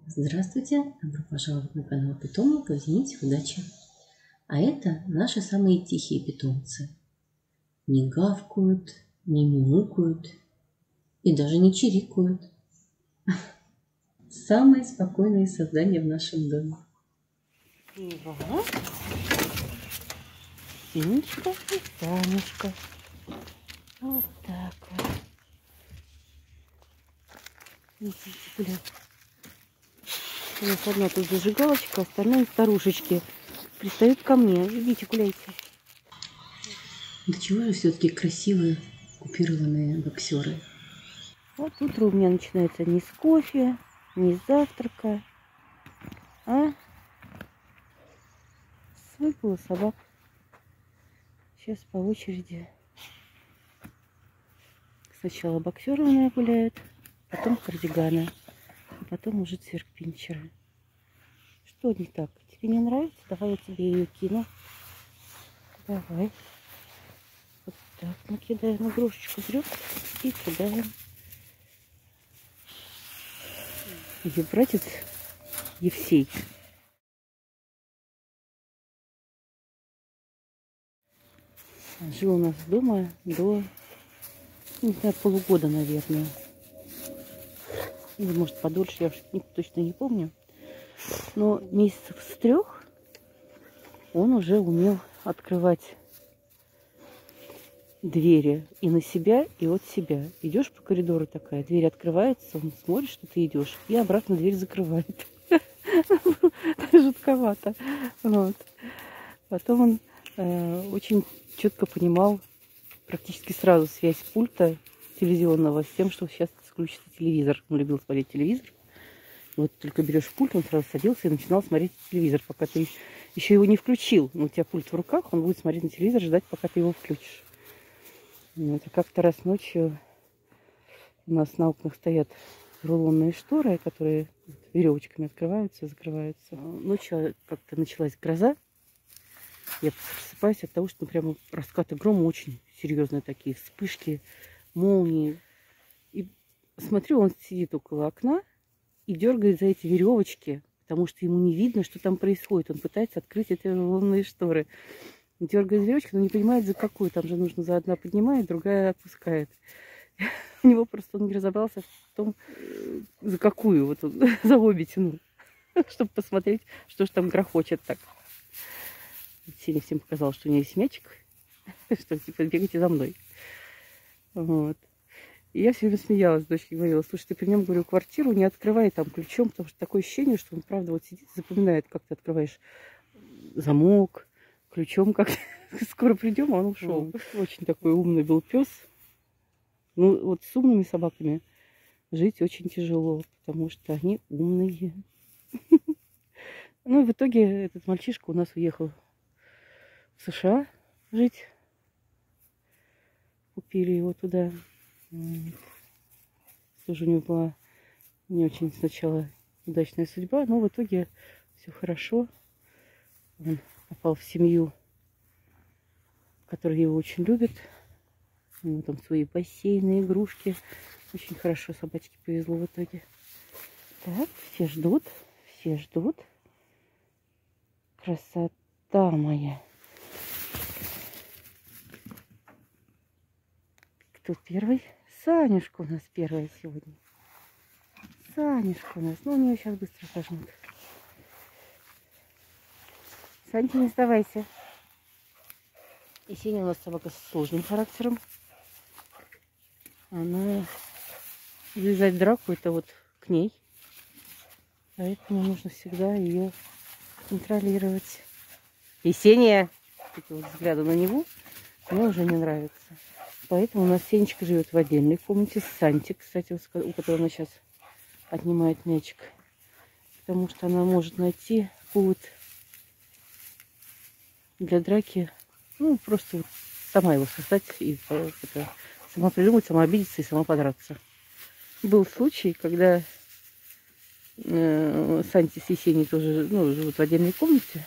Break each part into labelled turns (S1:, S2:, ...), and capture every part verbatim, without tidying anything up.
S1: Здравствуйте! Добро пожаловать на канал Питомника в зените удачи. А это наши самые тихие питомцы. Не гавкают, не мяукают и даже не чирикают. Самые спокойные создания в нашем доме.
S2: Ива, Синечка и Санечка. Вот так вот. Видите, блядь. У нас одна тут зажигалочка, остальные старушечки пристают ко мне. Идите, гуляйте.
S1: Да чего же все-таки красивые купированные боксеры.
S2: Вот утро у меня начинается не с кофе, не с завтрака, а с выгула собак. Сейчас по очереди. Сначала боксеры у меня гуляют, потом кардиганы, а потом уже цверкпинчеры. Что не так? Тебе не нравится? Давай я тебе ее кину. Давай. Вот так мы кидаем игрушечку, берем и кидаем. Ее братец Евсей. Жил у нас дома до, не знаю, полугода, наверное. Или, может, подольше, я уж точно не помню. Но месяцев с трех он уже умел открывать двери и на себя, и от себя. Идешь по коридору такая, дверь открывается, он смотрит, что ты идешь, и обратно дверь закрывает. Жутковато. Вот. Потом он э, очень четко понимал практически сразу связь пульта телевизионного с тем, что сейчас включится телевизор. Он любил смотреть телевизор. Вот только берешь пульт, он сразу садился и начинал смотреть телевизор, пока ты еще его не включил. Но у тебя пульт в руках, он будет смотреть на телевизор, ждать, пока ты его включишь. Вот. А как-то раз ночью у нас на окнах стоят рулонные шторы, которые веревочками открываются и закрываются. Ночью как-то началась гроза. Я просыпаюсь от того, что прямо раскаты грома очень серьезные такие, вспышки, молнии. И смотрю, он сидит около окна и дергает за эти веревочки, потому что ему не видно, что там происходит. Он пытается открыть эти рулонные шторы. Дергает веревочки, но не понимает, за какую. Там же нужно за одна поднимает, другая отпускает. У него просто он не разобрался в том, за какую. Вот он за обе тянул, чтобы посмотреть, что же там грохочет так. Сеня всем показал, что у нее есть мячик, что типа бегайте за мной. Вот. И я все время смеялась, дочке говорила: слушай, ты при нем, говорю, квартиру не открывай там ключом, потому что такое ощущение, что он, правда, вот сидит и запоминает, как ты открываешь замок, ключом как скоро придем, а он ушел. Mm. Очень такой умный был пес. Ну, вот с умными собаками жить очень тяжело, потому что они умные. Ну, и в итоге этот мальчишка у нас уехал в США жить. Купили его туда. Тоже у него была не очень сначала удачная судьба, но в итоге все хорошо. Он попал в семью, которая его очень любит. У него там свои бассейны, игрушки. Очень хорошо собачке повезло в итоге. Так, все ждут, все ждут. Красота моя. Кто первый? Санюшка у нас первая сегодня. Санюшка у нас. Ну, у нее сейчас быстро сожмут. Санька, не сдавайся. И Сеня у нас собака с сложным характером. Она завязать драку, это вот к ней. Поэтому нужно всегда ее контролировать. Есения, такие вот взгляды на него, мне уже не нравится. Поэтому у нас Сенечка живет в отдельной комнате с Санти, кстати, у которой она сейчас отнимает мячик. Потому что она может найти повод для драки. Ну, просто вот сама его создать и это, сама придумать, сама обидеться и сама подраться. Был случай, когда э, Санти с Есенией тоже, ну, живут в отдельной комнате.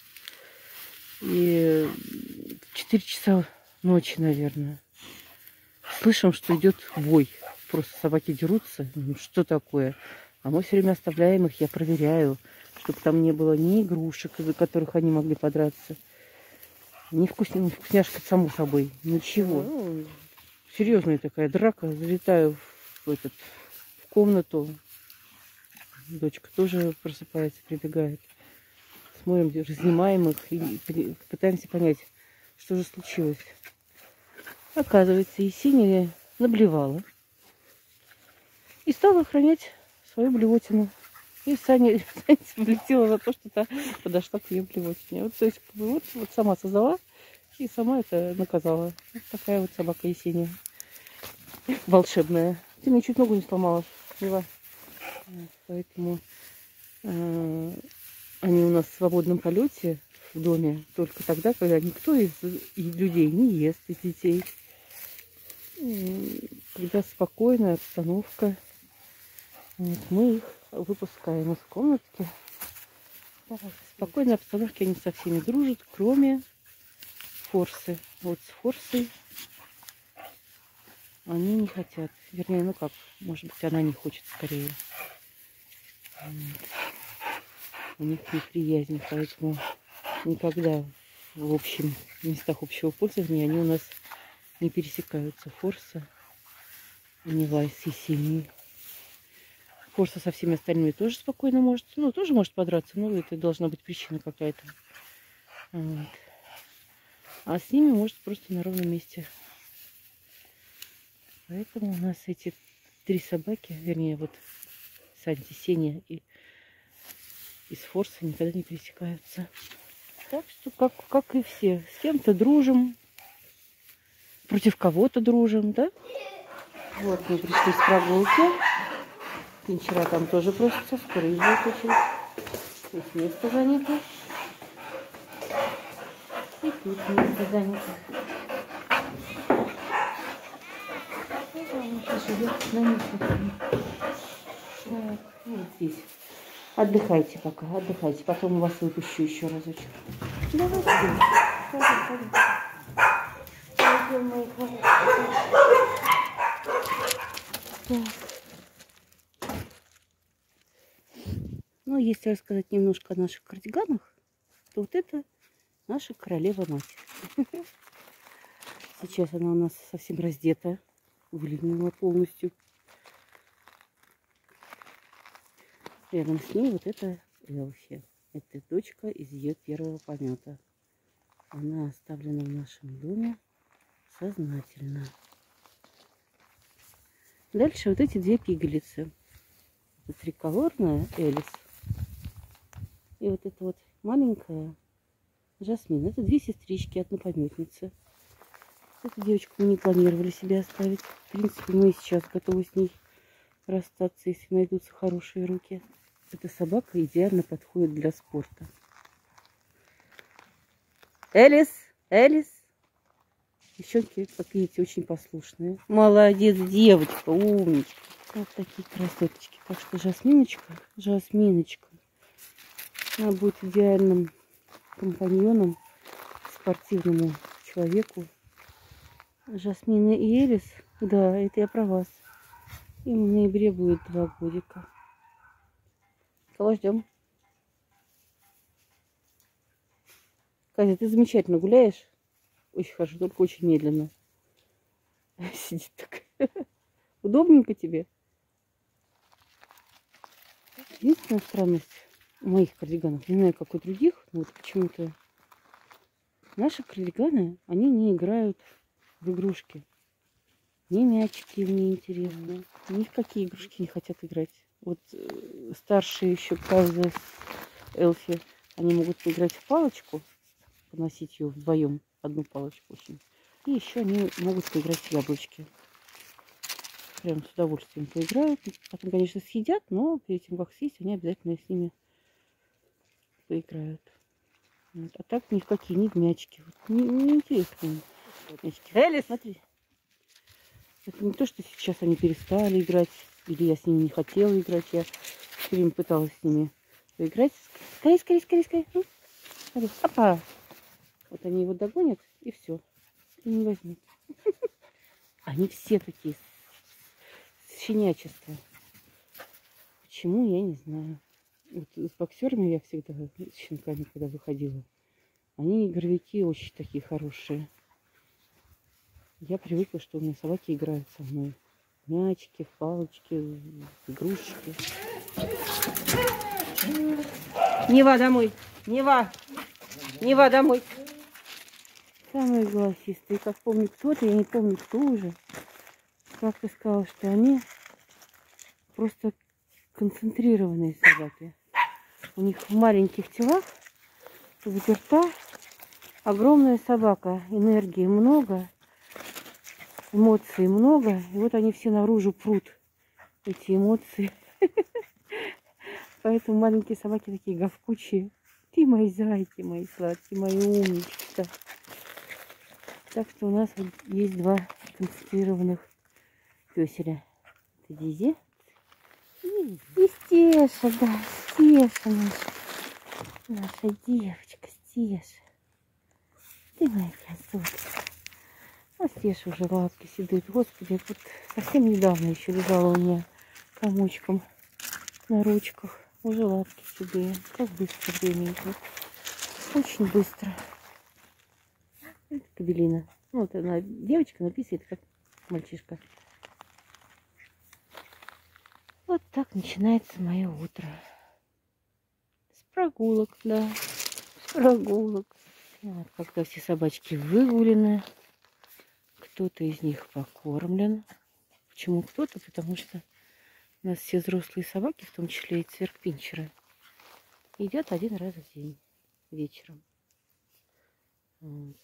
S2: И в четыре часа ночи, наверное, слышим, что идет бой. Просто собаки дерутся. Ну, что такое? А мы все время оставляем их, я проверяю, чтобы там не было ни игрушек, из-за которых они могли подраться, ни вкусня... вкусняшка, само собой, ничего. Ну, серьезная такая драка. Залетаю в, этот, в комнату. Дочка тоже просыпается, прибегает. Смотрим, разнимаем их и пытаемся понять, что же случилось. Оказывается, Есения наблевала и стала охранять свою блевотину. И Саня, Саня влетела за то, что та подошла к ее блевотине. Вот, то есть, вот, вот сама создала и сама это наказала. Вот такая вот собака Есения. Волшебная. Ты мне чуть ногу не сломала. Вот, поэтому э, они у нас в свободном полете в доме только тогда, когда никто из, из людей не ест, из детей. И когда спокойная обстановка, вот, мы их выпускаем из комнатки. В спокойной обстановке они со всеми дружат, кроме Форсы. Вот с Форсой они не хотят. Вернее, ну как, может быть, она не хочет скорее. У них неприязнь, поэтому никогда в общем местах общего пользования они у нас не пересекаются. Форса, Нива с Есенией. Форса со всеми остальными тоже спокойно может, ну, тоже может подраться, но это должна быть причина какая-то. Вот. А с ними может просто на ровном месте. Поэтому у нас эти три собаки, вернее, вот Санти, Сеня и из Форса никогда не пересекаются. Так что, как, как и все, с кем-то дружим, против кого-то дружим, да? Вот мы пришли с прогулки. Вчера там тоже просится, скоро и будет очередь. Здесь место занято. И тут место занято. Сейчас живет на месте. Так, вот здесь. Отдыхайте пока, отдыхайте. Потом вас выпущу еще разочек. Давайте. Ходи, ходи. Пойдем, мои хорошие. Так. Ну, если рассказать немножко о наших кардиганах, то вот это наша королева-мать. Сейчас она у нас совсем раздета, вылезла полностью. Рядом с ней вот это Элфи. Это дочка из ее первого помета. Она оставлена в нашем доме сознательно. Дальше вот эти две пигалицы. Это триколорная Элис. И вот эта вот маленькая Жасмин. Это две сестрички, однопометницы. Эту девочку мы не планировали себе оставить. В принципе, мы и сейчас готовы с ней расстаться, если найдутся хорошие руки. Эта собака идеально подходит для спорта. Элис! Элис! Девчонки, как видите, очень послушные. Молодец, девочка, умничка. Вот такие красоточки. Так что Жасминочка, Жасминочка, она будет идеальным компаньоном спортивному человеку. Жасмина и Элис, да, это я про вас. Им в ноябре будет два годика. Кого ждем? Казя, ты замечательно гуляешь. Очень хорошо, только очень медленно. Сидит так. Удобненько тебе. Единственная странность моих кардиганов, не знаю, как у других, но вот почему-то наши кардиганы, они не играют в игрушки. Ни мячики им не интересны, ни в какие игрушки не хотят играть. Вот э, старшие еще Каза с Элфи, они могут поиграть в палочку, поносить ее вдвоем, одну палочку очень. И еще они могут поиграть в яблочки. Прям с удовольствием поиграют. Потом, конечно, съедят, но перед тем, как съесть, они обязательно с ними поиграют. Вот. А так ни в какие, ни в мячики. Вот. Не, не интересно. Мячики. Элис, смотри. Это не то, что сейчас они перестали играть, или я с ними не хотела играть. Я все время пыталась с ними поиграть. Скорее, скорее, скорее, скорее. Ну, смотри. Опа. Вот они его догонят, и все. И не возьмут. Они все такие. Щенячество. Почему, я не знаю. Вот с боксерами я всегда, с щенками, когда выходила, они, игровики, очень такие хорошие. Я привыкла, что у меня собаки играют со мной. Мячики, палочки, игрушечки. Нева, домой! Нева! Нева, домой! Самые голосистые. Как помню кто-то, я не помню кто уже, как-то сказал, что они просто концентрированные собаки. У них в маленьких телах заперта огромная собака. Энергии много, эмоций много. И вот они все наружу прут, эти эмоции. Поэтому маленькие собаки такие говкучие. Ты мои зайки, мои сладкие, мои умнички. Так что у нас вот есть два концентрированных пёселя. Это Дизи и Стеша, да, Стеша наша. Наша девочка Стеша. Ты моя красотка. А Стеша уже лапки седые. Господи, вот совсем недавно еще лежала у меня комочком на ручках. Уже лапки седые. Как быстро время идет. Очень быстро. Это Кабелина. Ну, вот она девочка, но писает как мальчишка. Вот так начинается мое утро. С прогулок, да. С прогулок. Вот, когда все собачки выгулены. Кто-то из них покормлен. Почему кто-то? Потому что у нас все взрослые собаки, в том числе и цверк-пинчеры, едят один раз в день вечером. Вот.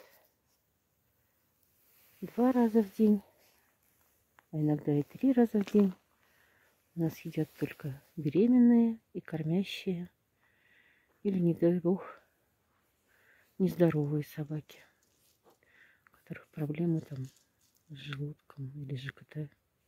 S2: Два раза в день, а иногда и три раза в день. У нас едят только беременные и кормящие, или, не дай бог, нездоровые собаки, у которых проблемы там с желудком или ЖКТ.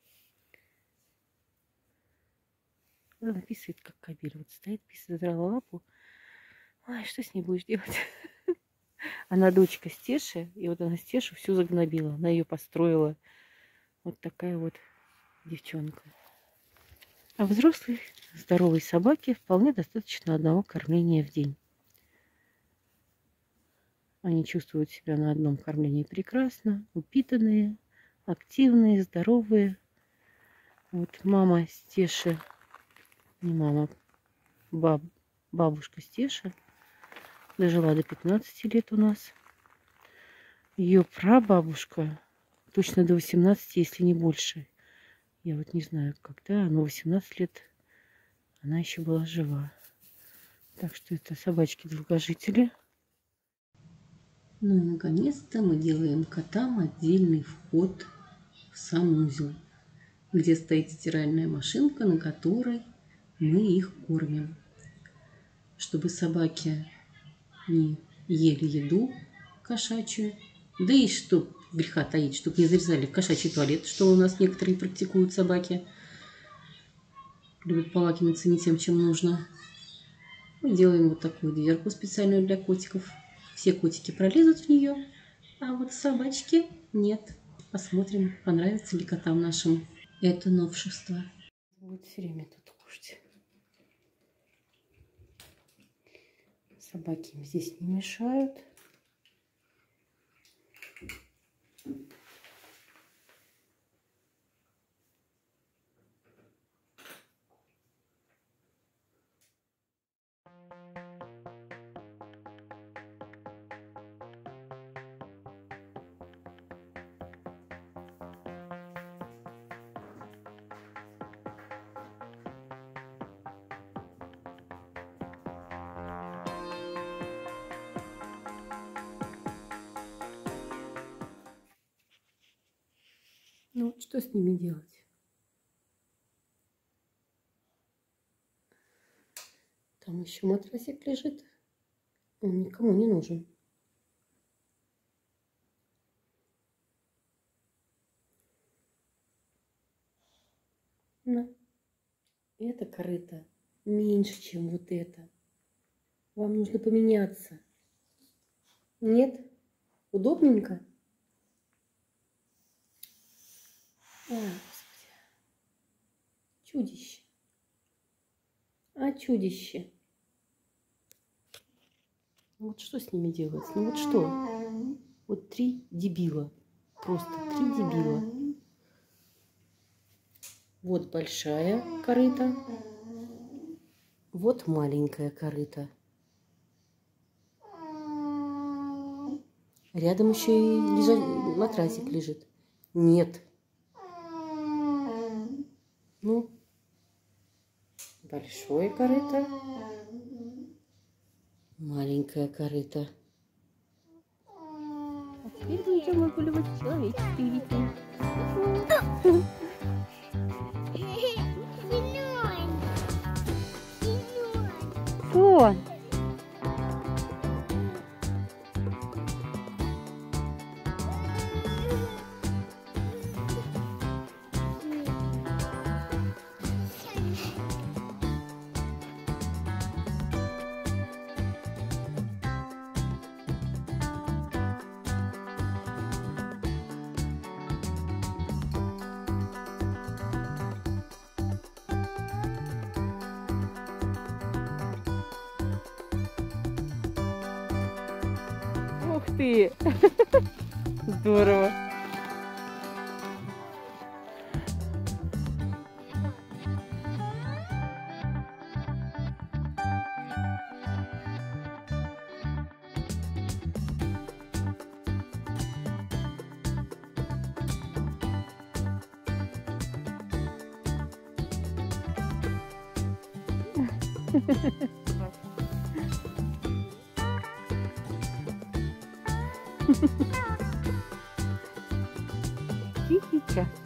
S2: Она писает, как кабель. Вот стоит, писает, задрала лапу. Ой, что с ней будешь делать? Она дочка Стеши, и вот она Стешу всю загнобила. Она ее построила. Вот такая вот девчонка. А взрослой, здоровой собаке вполне достаточно одного кормления в день. Они чувствуют себя на одном кормлении прекрасно, упитанные, активные, здоровые. Вот мама Стеши, не мама, баб, бабушка Стеши, дожила до пятнадцати лет у нас. Ее прабабушка точно до восемнадцати, если не больше. Я вот не знаю, когда, но восемнадцать лет она еще была жива. Так что это собачки-долгожители.
S1: Ну и наконец-то мы делаем котам отдельный вход в санузел, где стоит стиральная машинка, на которой мы их кормим. Чтобы собаки не ели еду кошачью, да и чтоб греха таить, чтобы не залезали в кошачий туалет, что у нас некоторые практикуют собаки. Любят полакомиться не тем, чем нужно. Мы делаем вот такую дверку специальную для котиков. Все котики пролезут в нее, а вот собачки нет. Посмотрим, понравится ли котам нашим это новшество.
S2: Будет все время тут кушать. Собаки им здесь не мешают. Ну, что с ними делать? Там еще матрасик лежит. Он никому не нужен. Ну, это корыто меньше, чем вот это. Вам нужно поменяться. Нет? Удобненько? Ой, Господи. Чудище.
S1: А чудище. Вот что с ними делать? Ну вот что? Вот три дебила. Просто три дебила. Вот большая корыта. Вот маленькая корыта. Рядом еще и лежа... матрасик лежит. Нет. Ну, большое корыто. Маленькая корыта.
S2: А теперь мы идем выгуливать человеческих детей. Сон! Ух ты! Здорово! Тихича.